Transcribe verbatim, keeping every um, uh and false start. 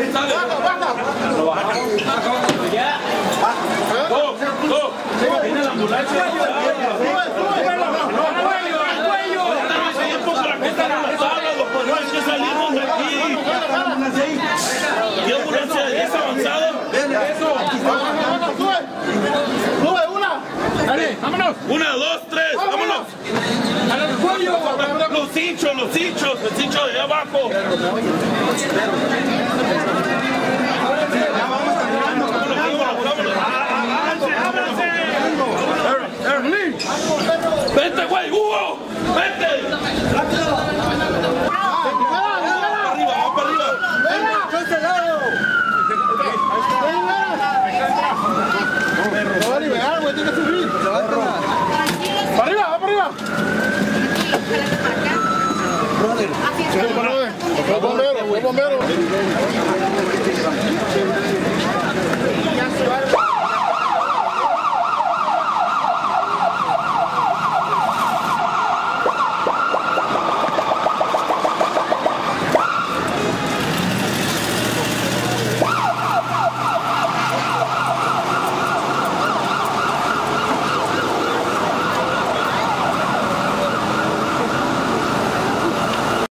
Ahí sale. Baja, baja. Lo baja. Ya. Go, go. Viene la ambulancia. Sube, sube. Hay que salirnos de aquí. ¿Qué ambulancia es avanzada? Eso. Sube una. Dale, vámonos. Una, dos, tres, vámonos. Los hinchos, los hinchos, el hincho de allá abajo. Vete, güey, Hugo, vete. Fue bombero, fue bombero.